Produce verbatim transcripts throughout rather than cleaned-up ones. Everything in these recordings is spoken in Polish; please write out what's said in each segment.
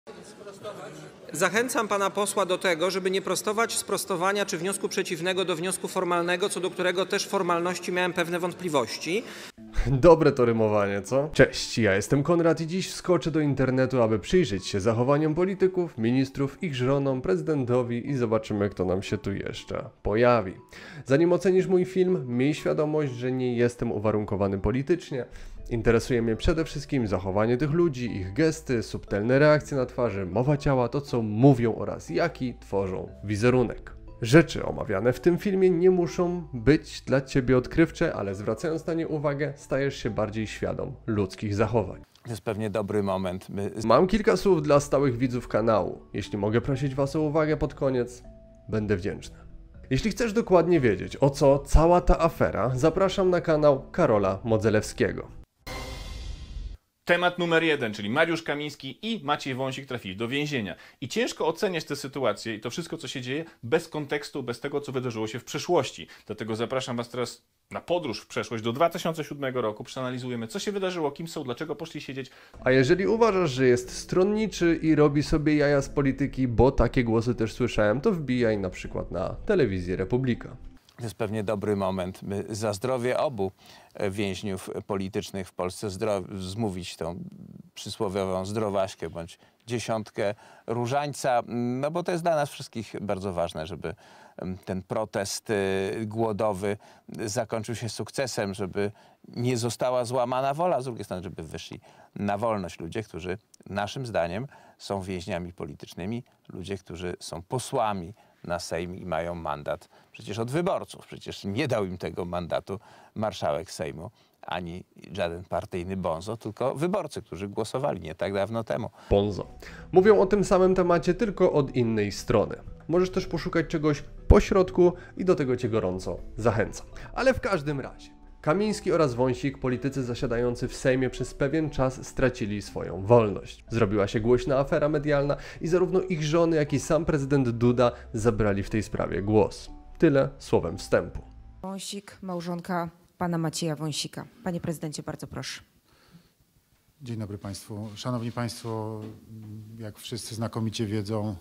Zachęcam pana posła do tego, żeby nie prostować sprostowania czy wniosku przeciwnego do wniosku formalnego, co do którego też formalności miałem pewne wątpliwości. Dobre to rymowanie, co? Cześć, ja jestem Konrad i dziś wskoczę do internetu, aby przyjrzeć się zachowaniom polityków, ministrów, ich żonom, prezydentowi i zobaczymy, kto nam się tu jeszcze pojawi. Zanim ocenisz mój film, miej świadomość, że nie jestem uwarunkowany politycznie. Interesuje mnie przede wszystkim zachowanie tych ludzi, ich gesty, subtelne reakcje na twarzy, mowa ciała, to co mówią oraz jaki tworzą wizerunek. Rzeczy omawiane w tym filmie nie muszą być dla ciebie odkrywcze, ale zwracając na nie uwagę, stajesz się bardziej świadom ludzkich zachowań. To jest pewnie dobry moment, by... Mam kilka słów dla stałych widzów kanału. Jeśli mogę prosić was o uwagę pod koniec, będę wdzięczny. Jeśli chcesz dokładnie wiedzieć, o co cała ta afera, zapraszam na kanał Karola Modzelewskiego. Temat numer jeden, czyli Mariusz Kamiński i Maciej Wąsik trafili do więzienia. I ciężko oceniać tę sytuację i to wszystko, co się dzieje, bez kontekstu, bez tego, co wydarzyło się w przeszłości. Dlatego zapraszam was teraz na podróż w przeszłość do dwa tysiące siódmego roku. Przeanalizujemy, co się wydarzyło, kim są, dlaczego poszli siedzieć. A jeżeli uważasz, że jest stronniczy i robi sobie jaja z polityki, bo takie głosy też słyszałem, to wbijaj na przykład na telewizję Republika. To jest pewnie dobry moment, by za zdrowie obu więźniów politycznych w Polsce zmówić tą przysłowiową zdrowaśkę bądź dziesiątkę różańca, no bo to jest dla nas wszystkich bardzo ważne, żeby ten protest głodowy zakończył się sukcesem, żeby nie została złamana wola, z drugiej strony, żeby wyszli na wolność ludzie, którzy naszym zdaniem są więźniami politycznymi, ludzie, którzy są posłami na Sejm i mają mandat przecież od wyborców. Przecież nie dał im tego mandatu marszałek Sejmu, ani żaden partyjny bonzo, tylko wyborcy, którzy głosowali nie tak dawno temu. Bonzo. Mówią o tym samym temacie, tylko od innej strony. Możesz też poszukać czegoś pośrodku i do tego cię gorąco zachęcam. Ale w każdym razie, Kamiński oraz Wąsik, politycy zasiadający w Sejmie przez pewien czas, stracili swoją wolność. Zrobiła się głośna afera medialna i zarówno ich żony, jak i sam prezydent Duda zabrali w tej sprawie głos. Tyle słowem wstępu. Wąsik, małżonka pana Macieja Wąsika. Panie prezydencie, bardzo proszę. Dzień dobry państwu. Szanowni państwo, jak wszyscy znakomicie wiedzą,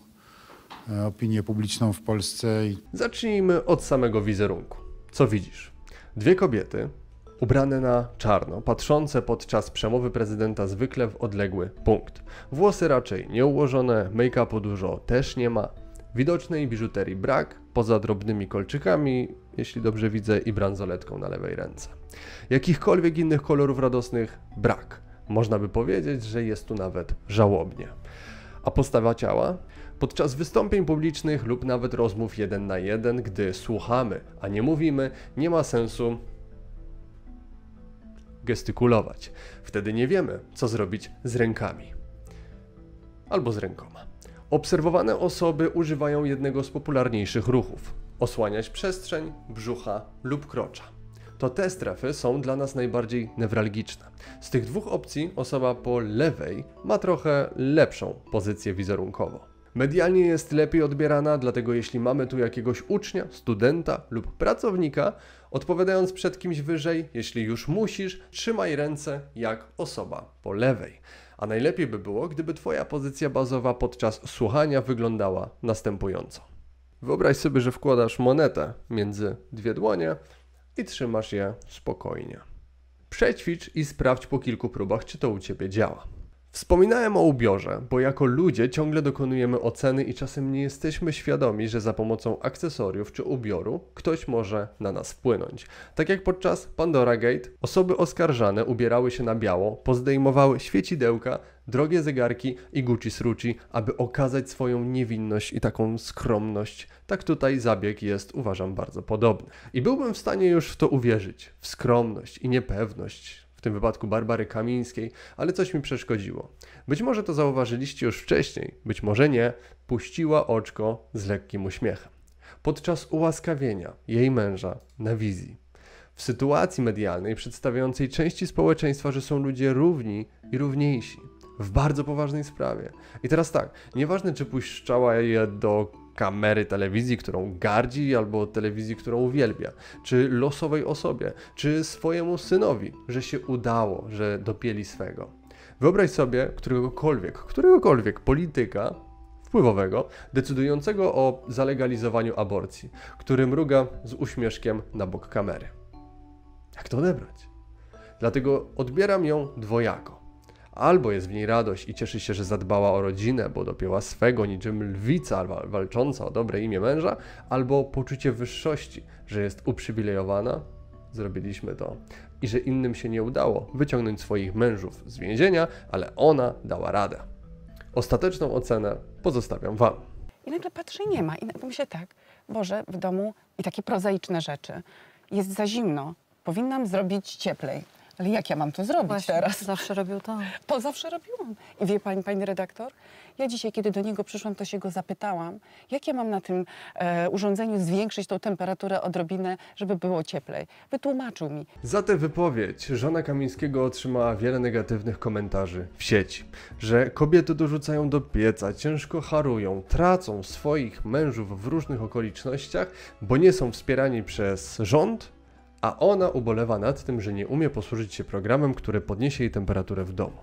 opinię publiczną w Polsce... I... Zacznijmy od samego wizerunku. Co widzisz? Dwie kobiety, ubrane na czarno, patrzące podczas przemowy prezydenta zwykle w odległy punkt. Włosy raczej nieułożone, make-upu dużo też nie ma. Widocznej biżuterii brak, poza drobnymi kolczykami, jeśli dobrze widzę, i bransoletką na lewej ręce. Jakichkolwiek innych kolorów radosnych brak. Można by powiedzieć, że jest tu nawet żałobnie. A postawa ciała? Podczas wystąpień publicznych lub nawet rozmów jeden na jeden, gdy słuchamy, a nie mówimy, nie ma sensu gestykulować. Wtedy nie wiemy, co zrobić z rękami. Albo z rękoma. Obserwowane osoby używają jednego z popularniejszych ruchów. Osłaniać przestrzeń, brzucha lub krocza. To te strefy są dla nas najbardziej newralgiczne. Z tych dwóch opcji osoba po lewej ma trochę lepszą pozycję wizerunkową. Medialnie jest lepiej odbierana, dlatego jeśli mamy tu jakiegoś ucznia, studenta lub pracownika, odpowiadając przed kimś wyżej, jeśli już musisz, trzymaj ręce jak osoba po lewej. A najlepiej by było, gdyby twoja pozycja bazowa podczas słuchania wyglądała następująco. Wyobraź sobie, że wkładasz monetę między dwie dłonie i trzymasz je spokojnie. Przećwicz i sprawdź po kilku próbach, czy to u ciebie działa. Wspominałem o ubiorze, bo jako ludzie ciągle dokonujemy oceny i czasem nie jesteśmy świadomi, że za pomocą akcesoriów czy ubioru ktoś może na nas wpłynąć. Tak jak podczas Pandora Gate, osoby oskarżane ubierały się na biało, pozdejmowały świecidełka, drogie zegarki i Gucci sruci, aby okazać swoją niewinność i taką skromność. Tak tutaj zabieg jest, uważam, bardzo podobny. I byłbym w stanie już w to uwierzyć, w skromność i niepewność, w tym wypadku Barbary Kamińskiej, ale coś mi przeszkodziło. Być może to zauważyliście już wcześniej, być może nie, puściła oczko z lekkim uśmiechem. Podczas ułaskawienia jej męża na wizji. W sytuacji medialnej przedstawiającej części społeczeństwa, że są ludzie równi i równiejsi. W bardzo poważnej sprawie. I teraz tak, nieważne czy puszczała je do kamery telewizji, którą gardzi, albo telewizji, którą uwielbia, czy losowej osobie, czy swojemu synowi, że się udało, że dopięli swego. Wyobraź sobie któregokolwiek, któregokolwiek polityka wpływowego, decydującego o zalegalizowaniu aborcji, który mruga z uśmieszkiem na bok kamery. Jak to odebrać? Dlatego odbieram ją dwojako. Albo jest w niej radość i cieszy się, że zadbała o rodzinę, bo dopięła swego niczym lwica walcząca o dobre imię męża, albo poczucie wyższości, że jest uprzywilejowana, zrobiliśmy to, i że innym się nie udało wyciągnąć swoich mężów z więzienia, ale ona dała radę. Ostateczną ocenę pozostawiam Wam. I nagle patrzę, nie ma. I myślę tak, Boże, w domu i takie prozaiczne rzeczy. Jest za zimno, powinnam zrobić cieplej. Ale jak ja mam to zrobić Właśnie, teraz? zawsze robił to. To zawsze robiłam. I wie pani, pani redaktor, ja dzisiaj, kiedy do niego przyszłam, to się go zapytałam, jak ja mam na tym e, urządzeniu zwiększyć tą temperaturę odrobinę, żeby było cieplej. Wytłumaczył mi. Za tę wypowiedź żona Kamińskiego otrzymała wiele negatywnych komentarzy w sieci, że kobiety dorzucają do pieca, ciężko harują, tracą swoich mężów w różnych okolicznościach, bo nie są wspierani przez rząd, a ona ubolewa nad tym, że nie umie posłużyć się programem, który podniesie jej temperaturę w domu.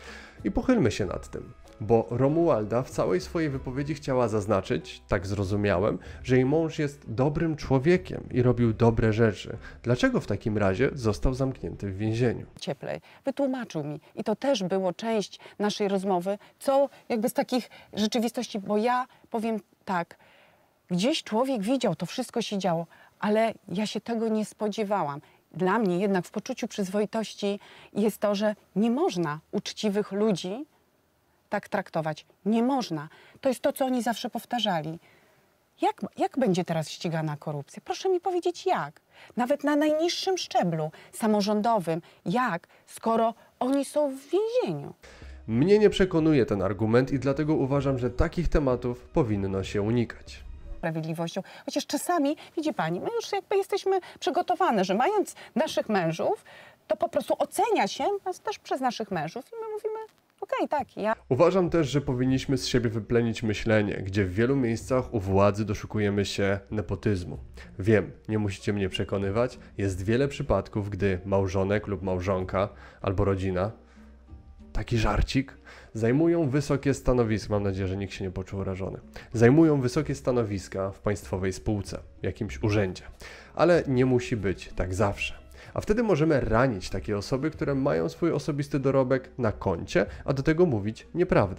I pochylmy się nad tym, bo Romualda w całej swojej wypowiedzi chciała zaznaczyć, tak zrozumiałem, że jej mąż jest dobrym człowiekiem i robił dobre rzeczy. Dlaczego w takim razie został zamknięty w więzieniu? Cieplej. Wytłumaczył mi. I to też było część naszej rozmowy, co jakby z takich rzeczywistości, bo ja powiem tak, gdzieś człowiek widział, to wszystko się działo, ale ja się tego nie spodziewałam. Dla mnie jednak w poczuciu przyzwoitości jest to, że nie można uczciwych ludzi tak traktować. Nie można. To jest to, co oni zawsze powtarzali. Jak, jak będzie teraz ścigana korupcja? Proszę mi powiedzieć jak. Nawet na najniższym szczeblu samorządowym. Jak, skoro oni są w więzieniu? Mnie nie przekonuje ten argument i dlatego uważam, że takich tematów powinno się unikać. Sprawiedliwością. Chociaż czasami, widzi pani, my już jakby jesteśmy przygotowane, że mając naszych mężów, to po prostu ocenia się nas też przez naszych mężów i my mówimy, okej, okay, tak, ja. Uważam też, że powinniśmy z siebie wyplenić myślenie, gdzie w wielu miejscach u władzy doszukujemy się nepotyzmu. Wiem, nie musicie mnie przekonywać, jest wiele przypadków, gdy małżonek lub małżonka albo rodzina, taki żarcik, zajmują wysokie stanowiska, mam nadzieję, że nikt się nie poczuł urażony, zajmują wysokie stanowiska w państwowej spółce, w jakimś urzędzie, ale nie musi być tak zawsze. A wtedy możemy ranić takie osoby, które mają swój osobisty dorobek na koncie, a do tego mówić nieprawdę.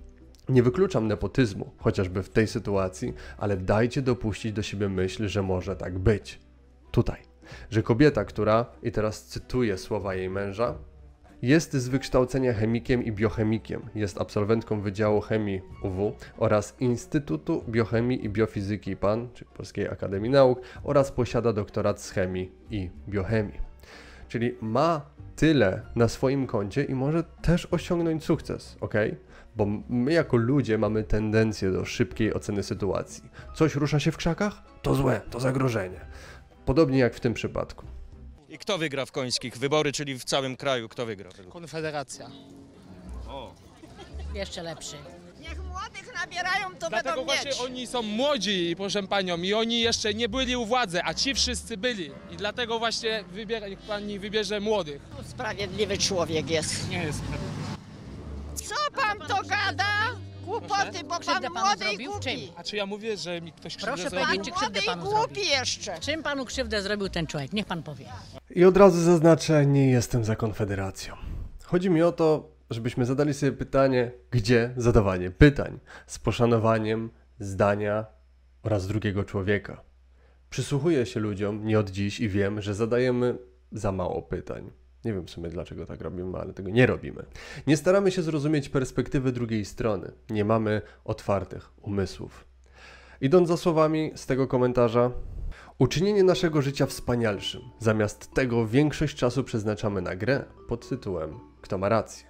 Nie wykluczam nepotyzmu, chociażby w tej sytuacji, ale dajcie dopuścić do siebie myśl, że może tak być. Tutaj, że kobieta, która, i teraz cytuję słowa jej męża, jest z wykształcenia chemikiem i biochemikiem, jest absolwentką Wydziału Chemii U W oraz Instytutu Biochemii i Biofizyki P A N, czyli Polskiej Akademii Nauk, oraz posiada doktorat z chemii i biochemii. Czyli ma tyle na swoim koncie i może też osiągnąć sukces, ok? Bo my jako ludzie mamy tendencję do szybkiej oceny sytuacji. Coś rusza się w krzakach? To złe, to zagrożenie. Podobnie jak w tym przypadku. I kto wygra w końskich wybory, czyli w całym kraju, kto wygra? Konfederacja. O. Jeszcze lepszy. Niech młodych nabierają, to Dlatego będą właśnie mieć. oni są młodzi, proszę panią, i oni jeszcze nie byli u władzy, a ci wszyscy byli. I dlatego właśnie wybiera, niech pani wybierze młodych. Sprawiedliwy człowiek jest. Nie jest. Co pan to gada? Głupoty, bo Krzywdę pan panu młody i zrobił? głupi. Czym? A czy ja mówię, że mi ktoś krzywdę Proszę zrobił? powiedzieć, czy Młody krzywdę i panu głupi zrobił? jeszcze. Czym panu krzywdę zrobił ten człowiek? Niech pan powie. I od razu zaznaczę, nie jestem za Konfederacją. Chodzi mi o to, żebyśmy zadali sobie pytanie, gdzie zadawanie pytań z poszanowaniem zdania oraz drugiego człowieka. Przysłuchuję się ludziom nie od dziś i wiem, że zadajemy za mało pytań. Nie wiem w sumie dlaczego tak robimy, ale tego nie robimy. Nie staramy się zrozumieć perspektywy drugiej strony. Nie mamy otwartych umysłów. Idąc za słowami z tego komentarza, uczynienie naszego życia wspanialszym. Zamiast tego większość czasu przeznaczamy na grę pod tytułem Kto ma rację?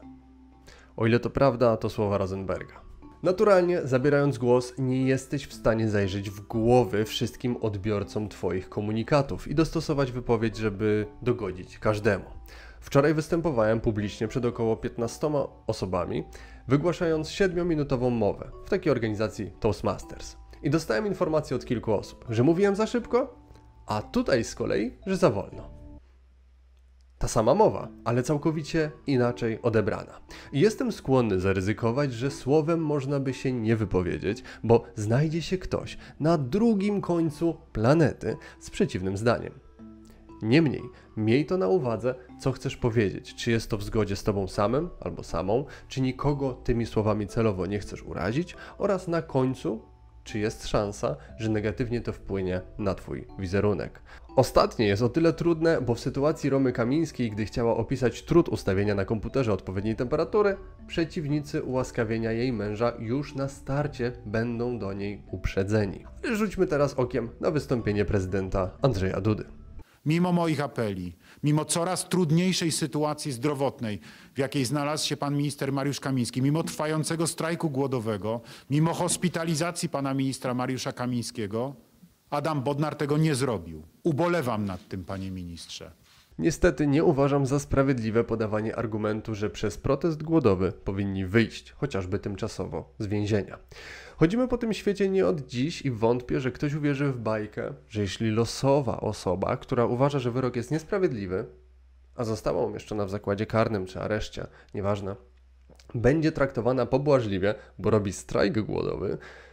O ile to prawda, to słowa Rosenberga. Naturalnie, zabierając głos, nie jesteś w stanie zajrzeć w głowy wszystkim odbiorcom Twoich komunikatów i dostosować wypowiedź, żeby dogodzić każdemu. Wczoraj występowałem publicznie przed około piętnastoma osobami, wygłaszając siedmiominutową mowę w takiej organizacji Toastmasters. I dostałem informację od kilku osób, że mówiłem za szybko, a tutaj z kolei, że za wolno. Ta sama mowa, ale całkowicie inaczej odebrana. I jestem skłonny zaryzykować, że słowem można by się nie wypowiedzieć, bo znajdzie się ktoś na drugim końcu planety z przeciwnym zdaniem. Niemniej, miej to na uwadze, co chcesz powiedzieć. Czy jest to w zgodzie z tobą samym albo samą, czy nikogo tymi słowami celowo nie chcesz urazić oraz na końcu, czy jest szansa, że negatywnie to wpłynie na twój wizerunek. Ostatnie jest o tyle trudne, bo w sytuacji Romy Kamińskiej, gdy chciała opisać trud ustawienia na komputerze odpowiedniej temperatury, przeciwnicy ułaskawienia jej męża już na starcie będą do niej uprzedzeni. Rzućmy teraz okiem na wystąpienie prezydenta Andrzeja Dudy. Mimo moich apeli, mimo coraz trudniejszej sytuacji zdrowotnej, w jakiej znalazł się pan minister Mariusz Kamiński, mimo trwającego strajku głodowego, mimo hospitalizacji pana ministra Mariusza Kamińskiego, Adam Bodnar tego nie zrobił. Ubolewam nad tym, panie ministrze. Niestety nie uważam za sprawiedliwe podawanie argumentu, że przez protest głodowy powinni wyjść, chociażby tymczasowo, z więzienia. Chodzimy po tym świecie nie od dziś i wątpię, że ktoś uwierzy w bajkę, że jeśli losowa osoba, która uważa, że wyrok jest niesprawiedliwy, a została umieszczona w zakładzie karnym czy areszcie, nieważne, będzie traktowana pobłażliwie, bo robi strajk głodowy,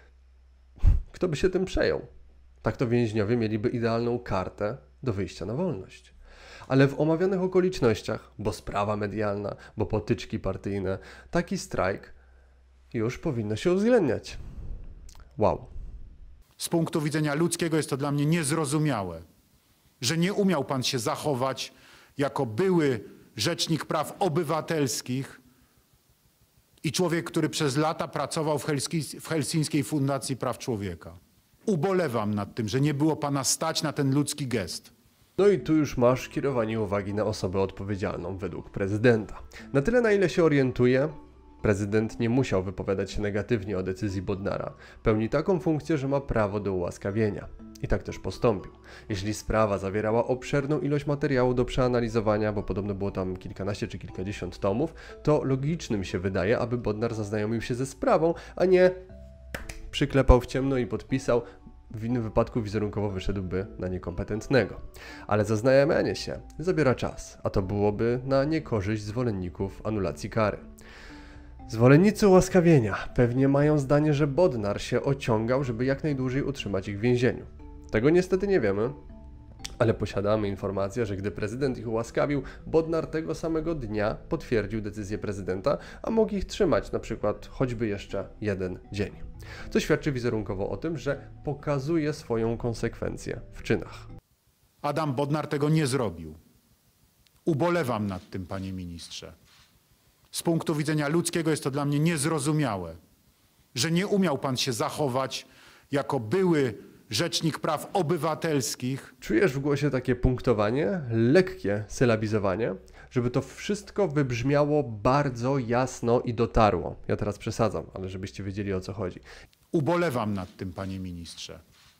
kto by się tym przejął? Tak to więźniowie mieliby idealną kartę do wyjścia na wolność. Ale w omawianych okolicznościach, bo sprawa medialna, bo potyczki partyjne, taki strajk już powinno się uwzględniać. Wow. Z punktu widzenia ludzkiego jest to dla mnie niezrozumiałe, że nie umiał pan się zachować jako były rzecznik praw obywatelskich i człowiek, który przez lata pracował w, Helski, w Helsińskiej Fundacji Praw Człowieka. Ubolewam nad tym, że nie było pana stać na ten ludzki gest. No i tu już masz kierowanie uwagi na osobę odpowiedzialną według prezydenta. Na tyle, na ile się orientuję, prezydent nie musiał wypowiadać się negatywnie o decyzji Bodnara. Pełni taką funkcję, że ma prawo do ułaskawienia. I tak też postąpił. Jeśli sprawa zawierała obszerną ilość materiału do przeanalizowania, bo podobno było tam kilkanaście czy kilkadziesiąt tomów, to logicznym się wydaje, aby Bodnar zaznajomił się ze sprawą, a nie przyklepał w ciemno i podpisał. W innym wypadku wizerunkowo wyszedłby na niekompetentnego. Ale zaznajamianie się zabiera czas, a to byłoby na niekorzyść zwolenników anulacji kary. Zwolennicy ułaskawienia pewnie mają zdanie, że Bodnar się ociągał, żeby jak najdłużej utrzymać ich w więzieniu. Tego niestety nie wiemy, ale posiadamy informację, że gdy prezydent ich ułaskawił, Bodnar tego samego dnia potwierdził decyzję prezydenta, a mógł ich trzymać na przykład choćby jeszcze jeden dzień. Co świadczy wizerunkowo o tym, że pokazuje swoją konsekwencję w czynach. Adam Bodnar tego nie zrobił. Ubolewam nad tym, panie ministrze. Z punktu widzenia ludzkiego jest to dla mnie niezrozumiałe, że nie umiał pan się zachować jako były rzecznik praw obywatelskich. Czujesz w głosie takie punktowanie, lekkie sylabizowanie, żeby to wszystko wybrzmiało bardzo jasno i dotarło. Ja teraz przesadzam, ale żebyście wiedzieli, o co chodzi. Ubolewam nad tym, panie ministrze.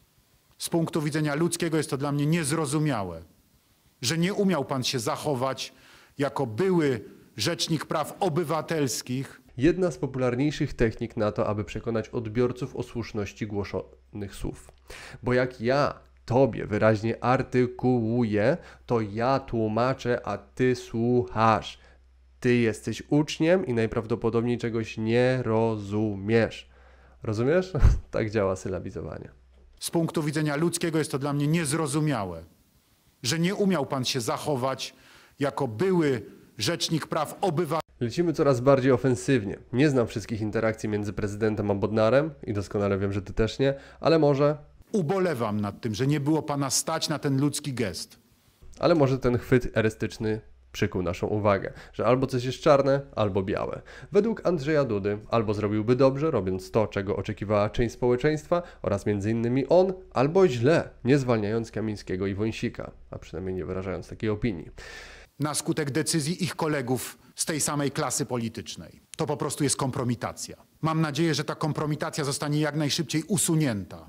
Z punktu widzenia ludzkiego jest to dla mnie niezrozumiałe, że nie umiał pan się zachować jako były rzecznik praw obywatelskich. Jedna z popularniejszych technik na to, aby przekonać odbiorców o słuszności głoszonych słów. Bo jak ja tobie wyraźnie artykułuję, to ja tłumaczę, a ty słuchasz. Ty jesteś uczniem i najprawdopodobniej czegoś nie rozumiesz. Rozumiesz? Tak działa sylabizowanie. Z punktu widzenia ludzkiego jest to dla mnie niezrozumiałe, że nie umiał pan się zachować jako były rzecznik praw obywatelskich. Lecimy coraz bardziej ofensywnie. Nie znam wszystkich interakcji między prezydentem a Bodnarem i doskonale wiem, że ty też nie, ale może... Ubolewam nad tym, że nie było pana stać na ten ludzki gest. Ale może ten chwyt erystyczny przykuł naszą uwagę, że albo coś jest czarne, albo białe. Według Andrzeja Dudy albo zrobiłby dobrze, robiąc to, czego oczekiwała część społeczeństwa oraz między innymi on, albo źle, nie zwalniając Kamińskiego i Wąsika, a przynajmniej nie wyrażając takiej opinii. Na skutek decyzji ich kolegów z tej samej klasy politycznej. To po prostu jest kompromitacja. Mam nadzieję, że ta kompromitacja zostanie jak najszybciej usunięta.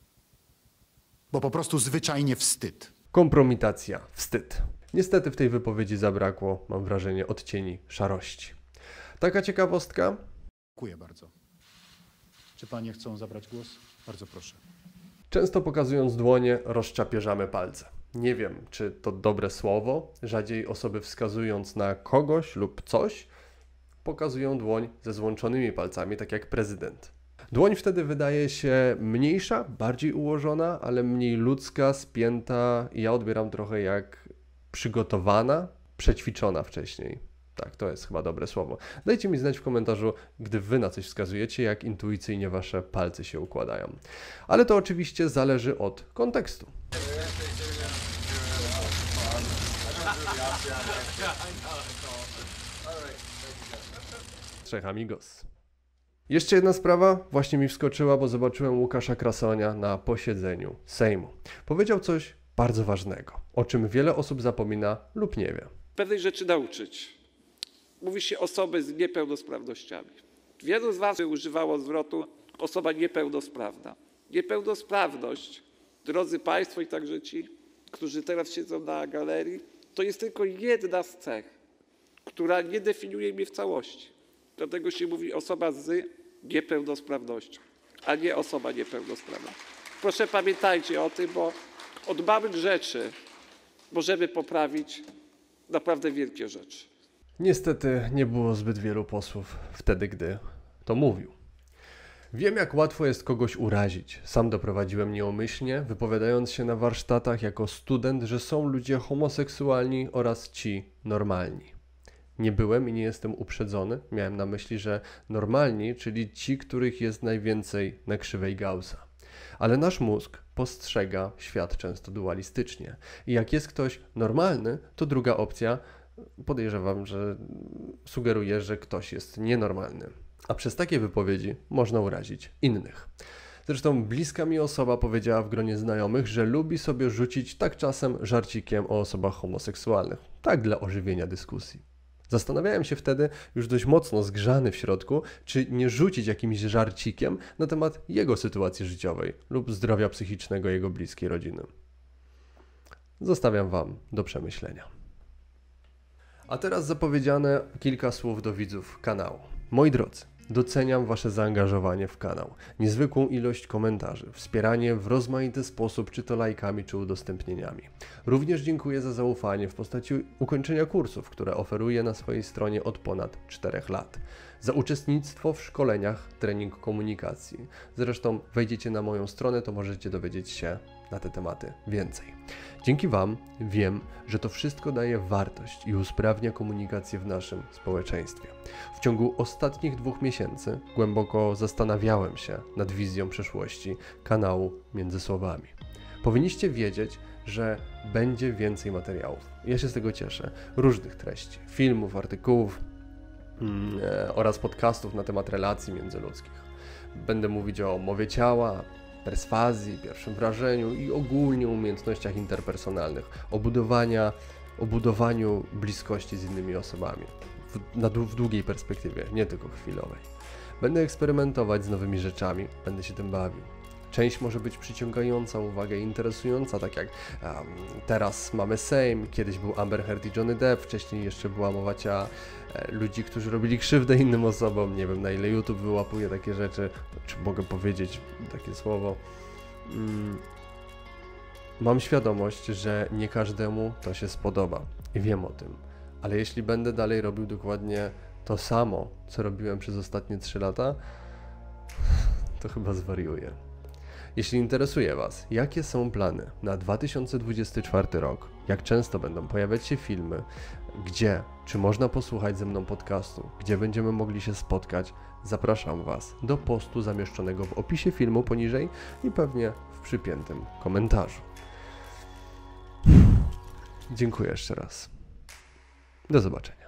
Bo po prostu zwyczajnie wstyd. Kompromitacja, wstyd. Niestety w tej wypowiedzi zabrakło, mam wrażenie, odcieni szarości. Taka ciekawostka? Dziękuję bardzo. Czy panie chcą zabrać głos? Bardzo proszę. Często pokazując dłonie, rozczapieżamy palce. Nie wiem, czy to dobre słowo. Rzadziej osoby wskazując na kogoś lub coś pokazują dłoń ze złączonymi palcami, tak jak prezydent. Dłoń wtedy wydaje się mniejsza, bardziej ułożona, ale mniej ludzka, spięta i ja odbieram trochę jak przygotowana, przećwiczona wcześniej. Tak, to jest chyba dobre słowo. Dajcie mi znać w komentarzu, gdy wy na coś wskazujecie, jak intuicyjnie wasze palce się układają. Ale to oczywiście zależy od kontekstu. Trzech amigos. Jeszcze jedna sprawa właśnie mi wskoczyła, bo zobaczyłem Łukasza Krasonia na posiedzeniu Sejmu. Powiedział coś bardzo ważnego, o czym wiele osób zapomina lub nie wie. Pewnej rzeczy nauczyć. Mówi się osoby z niepełnosprawnościami. Wielu z was używało zwrotu osoba niepełnosprawna. Niepełnosprawność, drodzy Państwo i także ci, którzy teraz siedzą na galerii, to jest tylko jedna z cech, która nie definiuje mnie w całości. Dlatego się mówi osoba z niepełnosprawnością, a nie osoba niepełnosprawna. Proszę pamiętajcie o tym, bo od małych rzeczy możemy poprawić naprawdę wielkie rzeczy. Niestety nie było zbyt wielu posłów wtedy, gdy to mówił. Wiem, jak łatwo jest kogoś urazić. Sam doprowadziłem nieumyślnie, wypowiadając się na warsztatach jako student, że są ludzie homoseksualni oraz ci normalni. Nie byłem i nie jestem uprzedzony. Miałem na myśli, że normalni, czyli ci, których jest najwięcej na krzywej Gaussa. Ale nasz mózg postrzega świat często dualistycznie. I jak jest ktoś normalny, to druga opcja, podejrzewam, że sugeruje, że ktoś jest nienormalny. A przez takie wypowiedzi można urazić innych. Zresztą bliska mi osoba powiedziała w gronie znajomych, że lubi sobie rzucić tak czasem żarcikiem o osobach homoseksualnych. Tak dla ożywienia dyskusji. Zastanawiałem się wtedy, już dość mocno zgrzany w środku, czy nie rzucić jakimś żarcikiem na temat jego sytuacji życiowej lub zdrowia psychicznego jego bliskiej rodziny. Zostawiam wam do przemyślenia. A teraz zapowiedziane kilka słów do widzów kanału. Moi drodzy, doceniam wasze zaangażowanie w kanał, niezwykłą ilość komentarzy, wspieranie w rozmaity sposób, czy to lajkami, czy udostępnieniami. Również dziękuję za zaufanie w postaci ukończenia kursów, które oferuję na swojej stronie od ponad czterech lat. Za uczestnictwo w szkoleniach trening komunikacji. Zresztą wejdziecie na moją stronę, to możecie dowiedzieć się na te tematy więcej. Dzięki wam wiem, że to wszystko daje wartość i usprawnia komunikację w naszym społeczeństwie. W ciągu ostatnich dwóch miesięcy głęboko zastanawiałem się nad wizją przyszłości kanału Między Słowami. Powinniście wiedzieć, że będzie więcej materiałów. Ja się z tego cieszę. Różnych treści, filmów, artykułów mm, e, oraz podcastów na temat relacji międzyludzkich. Będę mówić o mowie ciała, perswazji, pierwszym wrażeniu i ogólnie umiejętnościach interpersonalnych, o, budowania, o budowaniu bliskości z innymi osobami w, na, w długiej perspektywie, nie tylko chwilowej. Będę eksperymentować z nowymi rzeczami, będę się tym bawił. Część może być przyciągająca uwagę i interesująca, tak jak um, teraz mamy Sejm, kiedyś był Amber Heard i Johnny Depp, wcześniej jeszcze była mowa ciała e, ludzi, którzy robili krzywdę innym osobom. Nie wiem, na ile YouTube wyłapuje takie rzeczy, czy mogę powiedzieć takie słowo. Mm. Mam świadomość, że nie każdemu to się spodoba i wiem o tym, ale jeśli będę dalej robił dokładnie to samo, co robiłem przez ostatnie trzy lata, to chyba zwariuję. Jeśli interesuje was, jakie są plany na dwa tysiące dwudziesty czwarty rok, jak często będą pojawiać się filmy, gdzie, czy można posłuchać ze mną podcastu, gdzie będziemy mogli się spotkać, zapraszam was do postu zamieszczonego w opisie filmu poniżej i pewnie w przypiętym komentarzu. Dziękuję jeszcze raz. Do zobaczenia.